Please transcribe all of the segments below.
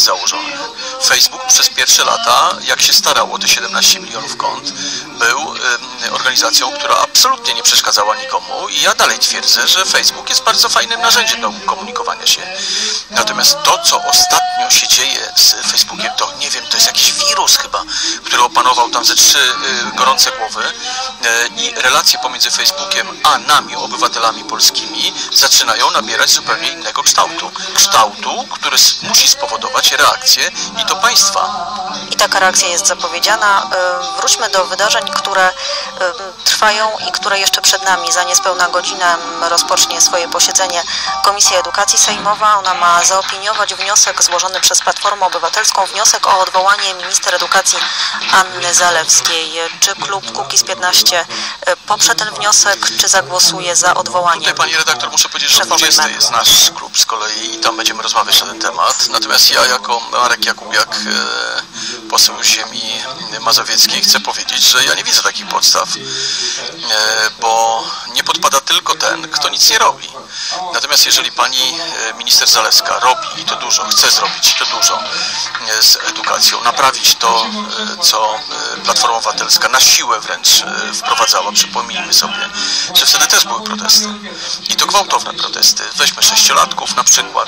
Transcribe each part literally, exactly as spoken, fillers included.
jest założonych. Facebook przez pierwsze lata, jak się starało, te siedemnaście milionów kont, był y, organizacją, która absolutnie nie przeszkadzała nikomu i ja dalej twierdzę, że Facebook jest bardzo fajnym narzędziem do komunikowania się. Natomiast to, co ostatnio się dzieje z Facebookiem, to nie wiem, to jest jakiś wirus chyba, który opanował tam ze trzy y, gorące głowy y, i relacje pomiędzy Facebookiem a nami, obywatelami polskimi, zaczynają nabierać zupełnie innego kształtu. Kształtu, który musi spowodować reakcję i to państwa. I taka reakcja jest zapowiedziana. Wróćmy do wydarzeń, które trwają i które jeszcze przed nami. Za niespełna godzinę rozpocznie swoje posiedzenie Komisja Edukacji Sejmowa. Ona ma zaopiniować wniosek złożony przez Platformę Obywatelską, wniosek o odwołanie minister edukacji Anny Zalewskiej. Czy klub Kukiz piętnaście poprze ten wniosek, czy zagłosuje za odwołaniem? Tutaj, pani redaktor, muszę powiedzieć, że o dwudziestej jest nasz klub z kolei i tam będziemy rozmawiać na ten temat. Natomiast ja jako Marek Jakubiak, poseł ziemi mazowieckiej, chcę powiedzieć, że ja nie widzę takich podstaw, bo nie podpada tylko ten, kto nic nie robi. Natomiast jeżeli pani minister Zalewska robi i to dużo, chce zrobić i to dużo z edukacją, naprawić to, co Platforma Obywatelska na siłę wręcz wprowadzała, przypomnijmy sobie, że wtedy też były protesty. I to gwałtowne protesty. Weźmy sześciolatków na przykład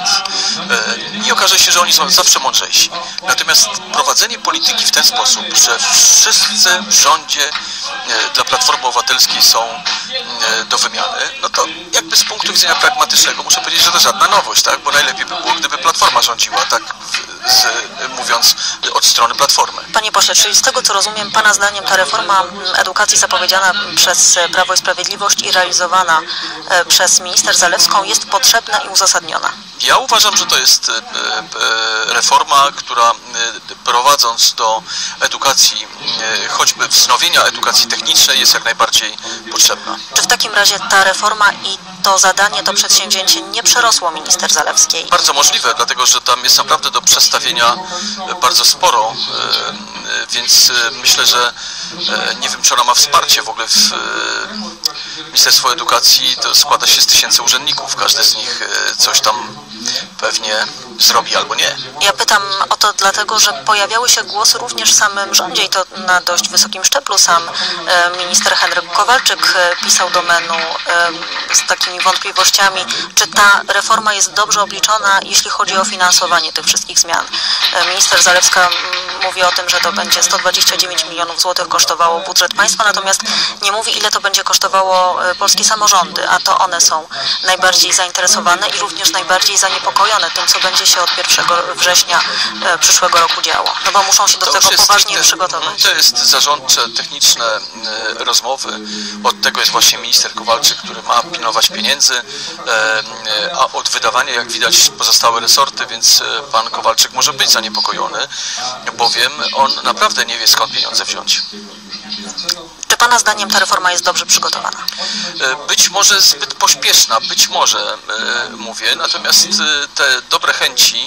i okaże się, że oni są zawsze mądrzejsi. Natomiast prowadzenie polityki w ten sposób, że wszyscy w rządzie dla Platformy Obywatelskiej są do wymiany, no to jakby z punktu widzenia pragmatycznego muszę powiedzieć, że to żadna nowość, tak? Bo najlepiej by było, gdyby Platforma rządziła, tak z, mówiąc od strony Platformy. Panie pośle, czyli z tego co rozumiem, pana zdaniem ta reforma edukacji zapowiedziana przez Prawo i Sprawiedliwość i realizowana przez minister Zalewską jest potrzebna i uzasadniona? Ja uważam, że to jest reforma, która prowadząc do edukacji, choćby wznowienia edukacji technicznej, jest jak najbardziej potrzebna. Czy w takim razie ta reforma i to zadanie, to przedsięwzięcie nie przerosło minister Zalewskiej? Bardzo możliwe, dlatego że tam jest naprawdę do przestawienia bardzo sporo, więc myślę, że nie wiem, czy ona ma wsparcie w ogóle w Ministerstwo Edukacji, to składa się z tysięcy urzędników, każdy z nich coś tam pewnie zrobi albo nie. Ja pytam o to dlatego, że pojawiały się głosy również w samym rządzie i to na dość wysokim szczeblu. Sam minister Henryk Kowalczyk pisał do menu z takimi wątpliwościami, czy ta reforma jest dobrze obliczona, jeśli chodzi o finansowanie tych wszystkich zmian. Minister Zalewska mówi o tym, że to będzie sto dwadzieścia dziewięć milionów złotych kosztowało budżet państwa, natomiast nie mówi, ile to będzie kosztowało polskie samorządy, a to one są najbardziej zainteresowane i również najbardziej zaniepokojone tym, co będzie się od pierwszego września przyszłego roku działo. No bo muszą się do to tego poważnie te, przygotować. To jest zarządcze, techniczne rozmowy. Od tego jest właśnie minister Kowalczyk, który ma pilnować pieniędzy, a od wydawania, jak widać, pozostałe resorty, więc pan Kowalczyk może być zaniepokojony, bowiem on naprawdę nie wie, skąd pieniądze wziąć. Czy pana zdaniem ta reforma jest dobrze przygotowana? Być może zbyt pośpieszna, być może mówię, natomiast te dobre chęci,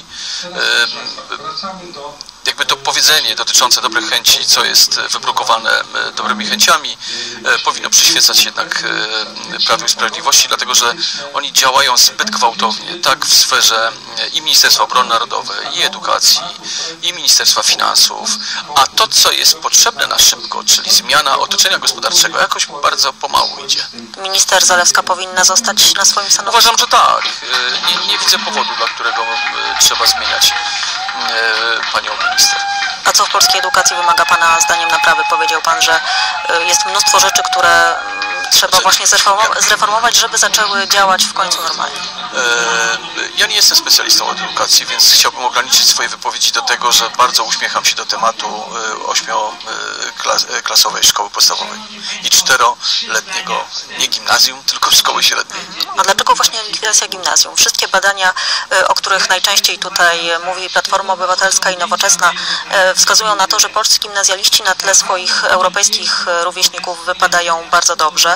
jakby to powiedzenie dotyczące dobrych chęci, co jest wybrukowane dobrymi chęciami, powinno przyświecać jednak Prawu i Sprawiedliwości, dlatego że oni działają zbyt gwałtownie, tak w sferze i Ministerstwa Obrony Narodowej, i Edukacji, i Ministerstwa Finansów, a to, co jest potrzebne na szybko, czyli zmiana otoczenia gospodarczego, jakoś bardzo pomału idzie. Minister Zalewska powinna zostać na swoim stanowisku? Uważam, że tak. Nie, nie widzę powodu, dla którego trzeba zmieniać panią minister. A co w polskiej edukacji wymaga pana zdaniem naprawy? Powiedział pan, że jest mnóstwo rzeczy, które trzeba znaczy, właśnie zreformować, żeby zaczęły działać w końcu normalnie. Ja nie jestem specjalistą od edukacji, więc chciałbym ograniczyć swoje wypowiedzi do tego, że bardzo uśmiecham się do tematu ośmioklasowej szkoły podstawowej i czteroletniego, nie gimnazjum, tylko szkoły średniej. A dlaczego właśnie likwidacja gimnazjum? Wszystkie badania, o których najczęściej tutaj mówi Platforma Obywatelska i Nowoczesna, wskazują na to, że polscy gimnazjaliści na tle swoich europejskich rówieśników wypadają bardzo dobrze.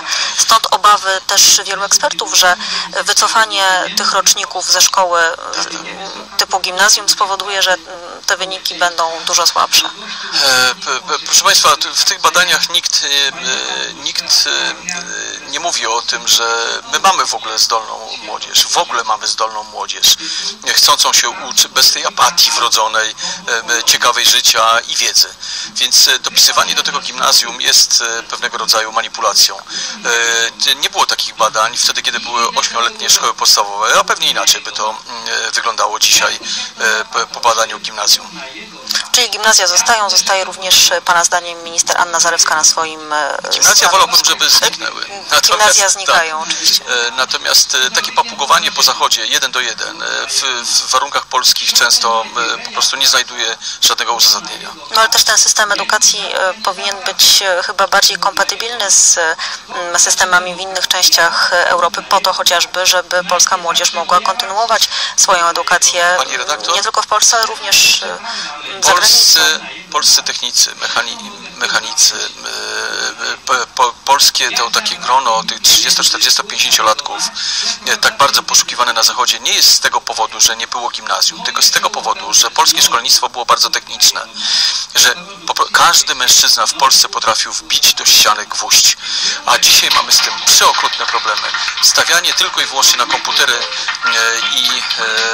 szkole. Stąd obawy też wielu ekspertów, że wycofanie tych roczników ze szkoły typu gimnazjum spowoduje, że te wyniki będą dużo słabsze. Proszę Państwa, w tych badaniach nikt, nikt nie mówi o tym, że my mamy w ogóle zdolną młodzież, w ogóle mamy zdolną młodzież, chcącą się uczyć bez tej apatii wrodzonej, ciekawej życia i wiedzy. Więc dopisywanie do tego gimnazjum jest pewnego rodzaju manipulacją. Nie było takich badań wtedy, kiedy były ośmioletnie szkoły podstawowe, a pewnie inaczej by to wyglądało dzisiaj po badaniu gimnazjum. Czyli gimnazja zostają, zostaje również Pana zdaniem minister Anna Zalewska na swoim... Gimnazja wolałbym, żeby zniknęły. Natomiast, gimnazja znikają tak, oczywiście. Natomiast takie papugowanie po zachodzie, jeden do jeden, w, w warunkach polskich często po prostu nie znajduje żadnego uzasadnienia. No ale też ten system edukacji powinien być chyba bardziej kompatybilny z systemami w innych częściach Europy, po to chociażby, żeby polska młodzież mogła kontynuować swoją edukację. Pani redaktor? Nie tylko w Polsce, ale również Polscy, polscy technicy, mechani, mechanicy, po, po, polskie to takie grono tych trzydziesto, czterdziesto, pięćdziesięciolatków, tak bardzo poszukiwane na Zachodzie, nie jest z tego powodu, że nie było gimnazjum, tylko z tego powodu, że polskie szkolnictwo było bardzo techniczne, że po, każdy mężczyzna w Polsce potrafił wbić do ściany gwóźdź, a dzisiaj mamy z tym przeokrutne problemy. Stawianie tylko i wyłącznie na komputery i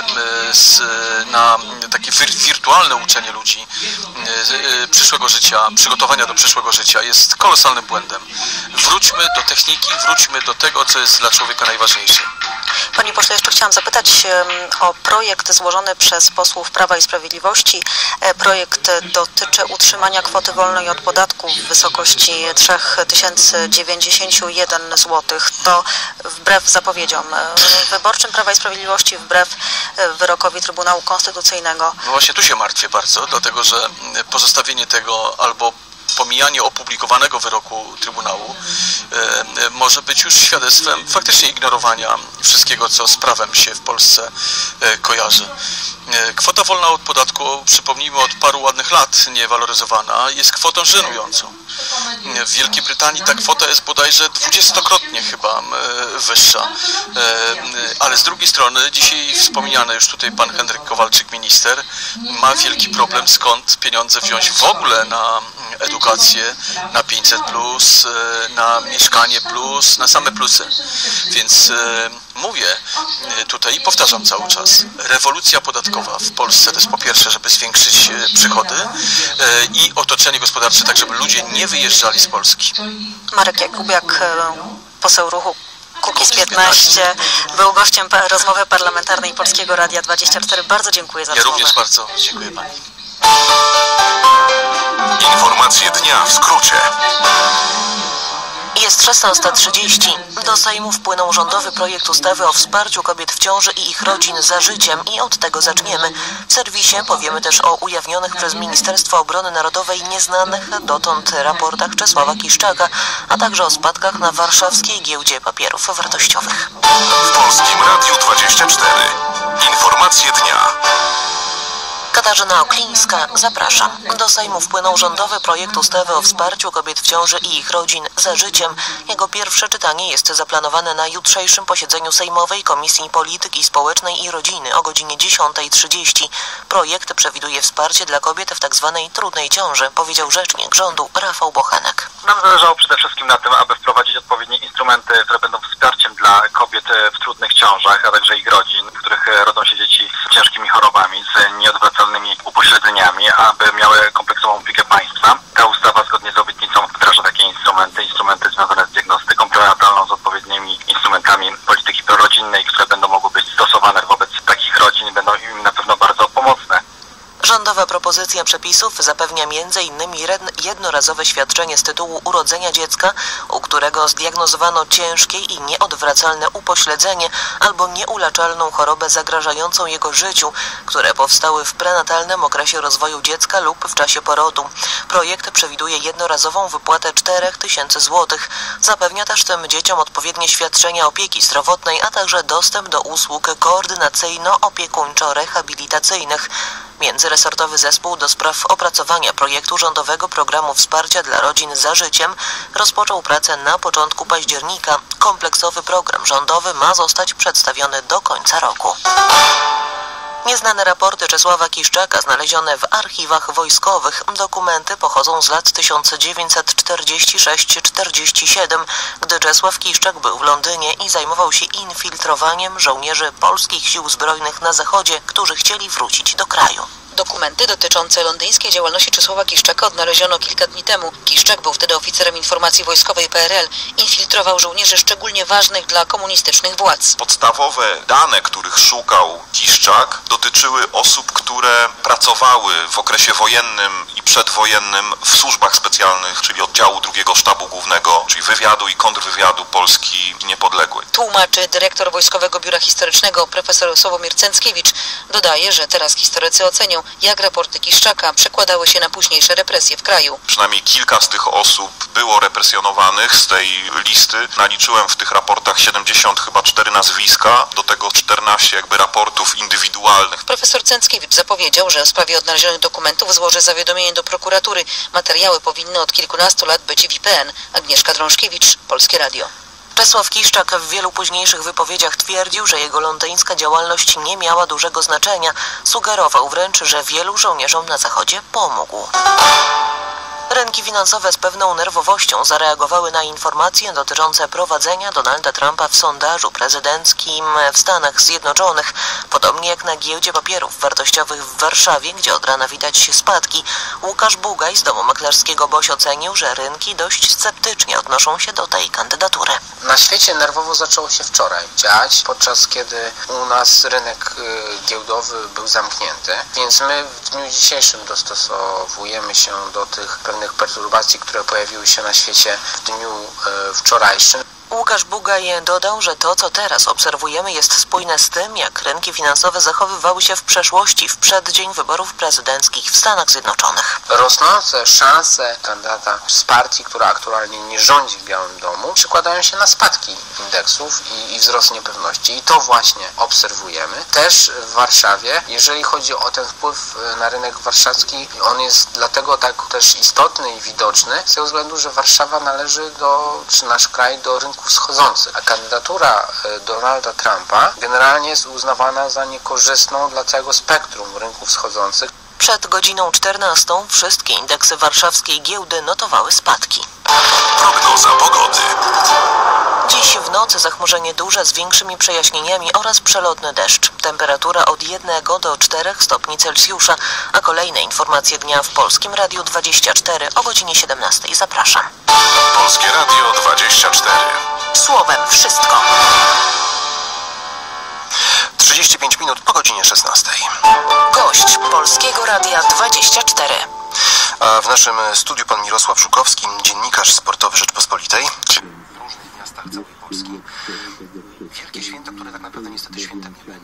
na takie wirtualne uczenie ludzi przyszłego życia, przygotowania do przyszłego życia jest kolosalnym błędem. Wróćmy do techniki, wróćmy do tego, co jest dla człowieka najważniejsze. Panie pośle, jeszcze chciałam zapytać o projekt złożony przez posłów Prawa i Sprawiedliwości. Projekt dotyczy utrzymania kwoty wolnej od podatku w wysokości trzy tysiące dziewięćdziesiąt jeden złotych. To wbrew zapowiedziom wyborczym Prawa i Sprawiedliwości, wbrew wyrokowi Trybunału Konstytucyjnego. No właśnie tu się martwię bardzo, dlatego że pozostawienie tego albo pomijanie opublikowanego wyroku Trybunału e, może być już świadectwem faktycznie ignorowania wszystkiego, co z prawem się w Polsce e, kojarzy. E, kwota wolna od podatku, przypomnijmy, od paru ładnych lat niewaloryzowana, jest kwotą żenującą. E, w Wielkiej Brytanii ta kwota jest bodajże dwudziestokrotnie chyba e, wyższa. E, ale z drugiej strony dzisiaj wspomniany już tutaj pan Henryk Kowalczyk, minister, ma wielki problem, skąd pieniądze wziąć w ogóle na edukację, na pięćset plus, na mieszkanie plus, na same plusy. Więc e, mówię tutaj i powtarzam cały czas, rewolucja podatkowa w Polsce to jest po pierwsze, żeby zwiększyć przychody e, i otoczenie gospodarcze, tak żeby ludzie nie wyjeżdżali z Polski. Marek Jakubiak, poseł ruchu Kukiz piętnaście, był gościem rozmowy parlamentarnej Polskiego Radia dwadzieścia cztery. Bardzo dziękuję za rozmowę. Ja również bardzo dziękuję pani. Informacje dnia w skrócie. Jest szesnasta trzydzieści. Do Sejmu wpłynął rządowy projekt ustawy o wsparciu kobiet w ciąży i ich rodzin za życiem i od tego zaczniemy. W serwisie powiemy też o ujawnionych przez Ministerstwo Obrony Narodowej nieznanych dotąd raportach Czesława Kiszczaka, a także o spadkach na warszawskiej giełdzie papierów wartościowych. W Polskim Radiu dwadzieścia cztery. Informacje dnia. Katarzyna Oklińska, zapraszam. Do Sejmu wpłynął rządowy projekt ustawy o wsparciu kobiet w ciąży i ich rodzin za życiem. Jego pierwsze czytanie jest zaplanowane na jutrzejszym posiedzeniu Sejmowej Komisji Polityki Społecznej i Rodziny o godzinie dziesiątej trzydzieści. Projekt przewiduje wsparcie dla kobiet w tzw. trudnej ciąży, powiedział rzecznik rządu Rafał Bochenek. Nam zależało przede wszystkim na tym, aby wprowadzić odpowiednie instrumenty, które będą wsparciem dla kobiet w trudnych ciążach, a także ich rodzin, w których rodzą się dzieci z ciężkimi chorobami, z nieodwracalnymi upośledzeniami, aby miały kompleksową opiekę państwa. Ta ustawa zgodnie z obietnicą wdraża takie instrumenty, instrumenty związane z diagnostyką prenatalną, z odpowiednimi instrumentami polityki prorodzinnej, które będą mogły być stosowane wobec takich rodzin i będą im na pewno bardzo pomocne. Rządowa propozycja przepisów zapewnia między innymi jednorazowe świadczenie z tytułu urodzenia dziecka, u którego zdiagnozowano ciężkie i nieodwracalne upośledzenie albo nieuleczalną chorobę zagrażającą jego życiu, które powstały w prenatalnym okresie rozwoju dziecka lub w czasie porodu. Projekt przewiduje jednorazową wypłatę czterech tysięcy złotych. Zapewnia też tym dzieciom odpowiednie świadczenia opieki zdrowotnej, a także dostęp do usług koordynacyjno-opiekuńczo-rehabilitacyjnych. Międzyresortowy zespół do spraw opracowania projektu rządowego programu wsparcia dla rodzin Za życiem rozpoczął pracę na początku października. Kompleksowy program rządowy ma zostać przedstawiony do końca roku. Nieznane raporty Czesława Kiszczaka znalezione w archiwach wojskowych. Dokumenty pochodzą z lat tysiąc dziewięćset czterdziesty szósty czterdziesty siódmy, gdy Czesław Kiszczak był w Londynie i zajmował się infiltrowaniem żołnierzy polskich sił zbrojnych na zachodzie, którzy chcieli wrócić do kraju. Dokumenty dotyczące londyńskiej działalności Czesława Kiszczaka odnaleziono kilka dni temu. Kiszczak był wtedy oficerem informacji wojskowej P R L. Infiltrował żołnierzy szczególnie ważnych dla komunistycznych władz. Podstawowe dane, których szukał Kiszczak, dotyczyły osób, które pracowały w okresie wojennym i przedwojennym w służbach specjalnych, czyli oddziału drugiego Sztabu Głównego, czyli wywiadu i kontrwywiadu Polski niepodległej. Tłumaczy dyrektor Wojskowego Biura Historycznego profesor Sławomir Cęckiewicz. Dodaje, że teraz historycy ocenią, jak raporty Kiszczaka przekładały się na późniejsze represje w kraju. Przynajmniej kilka z tych osób było represjonowanych z tej listy. Naliczyłem w tych raportach siedemdziesiąt chyba cztery nazwiska, do tego czternaście jakby raportów indywidualnych. Profesor Cęckiewicz zapowiedział, że w sprawie odnalezionych dokumentów złoży zawiadomienie do prokuratury. Materiały powinny od kilkunastu lat być w I P N. Agnieszka Drążkiewicz, Polskie Radio. Czesław Kiszczak w wielu późniejszych wypowiedziach twierdził, że jego londyńska działalność nie miała dużego znaczenia. Sugerował wręcz, że wielu żołnierzom na zachodzie pomógł. Rynki finansowe z pewną nerwowością zareagowały na informacje dotyczące prowadzenia Donalda Trumpa w sondażu prezydenckim w Stanach Zjednoczonych. Podobnie jak na giełdzie papierów wartościowych w Warszawie, gdzie od rana widać spadki, Łukasz Bugaj z domu maklerskiego B O S ocenił, że rynki dość sceptycznie odnoszą się do tej kandydatury. Na świecie nerwowo zaczęło się wczoraj dziać, podczas kiedy u nas rynek giełdowy był zamknięty, więc my w dniu dzisiejszym dostosowujemy się do tych pewnych perturbacji, które pojawiły się na świecie w dniu e, wczorajszym. Łukasz Bugaj dodał, że to, co teraz obserwujemy, jest spójne z tym, jak rynki finansowe zachowywały się w przeszłości, w przeddzień wyborów prezydenckich w Stanach Zjednoczonych. Rosnące szanse kandydata z partii, która aktualnie nie rządzi w Białym Domu, przekładają się na spadki indeksów i, i wzrost niepewności. I to właśnie obserwujemy. Też w Warszawie, jeżeli chodzi o ten wpływ na rynek warszawski, on jest dlatego tak też istotny i widoczny, z tego względu, że Warszawa należy do, czy nasz kraj, do rynku wschodzących. A kandydatura Donalda Trumpa generalnie jest uznawana za niekorzystną dla całego spektrum rynków wschodzących. Przed godziną czternastą wszystkie indeksy warszawskiej giełdy notowały spadki. Prognoza pogody. Dziś w nocy zachmurzenie duże z większymi przejaśnieniami oraz przelotny deszcz. Temperatura od jednego do czterech stopni Celsjusza, a kolejne informacje dnia w Polskim Radiu dwadzieścia cztery o godzinie siedemnastej. Zapraszam. Polskie Radio dwadzieścia cztery. Słowem wszystko. trzydzieści pięć minut po godzinie szesnastej. Gość Polskiego Radia dwadzieścia cztery. A w naszym studiu pan Mirosław Żukowski, dziennikarz sportowy Rzeczpospolitej. W różnych miastach całej Polski wielkie święto, które tak naprawdę niestety świętem nie będzie.